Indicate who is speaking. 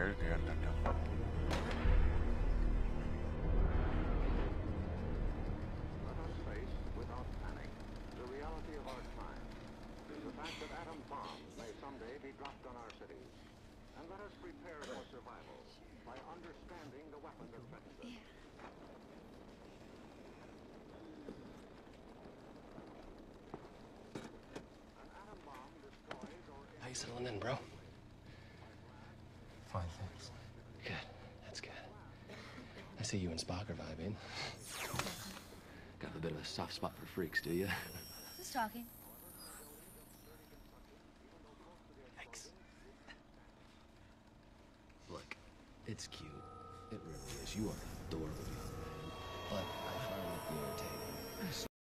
Speaker 1: face, without panic, the reality of our time. The fact that atom bombs may someday be dropped on our cities. And let us prepare for survival by understanding the weapon that threatens us. An atom bomb destroys or...
Speaker 2: How you settling in, bro?
Speaker 3: Fine, thanks.
Speaker 2: Good. That's good. I see you and Spock are vibing. Got a bit of a soft spot for freaks, do you?
Speaker 4: Who's talking?
Speaker 2: Thanks. Look, it's cute. It really is. You are adorable, young man. But I find it irritating.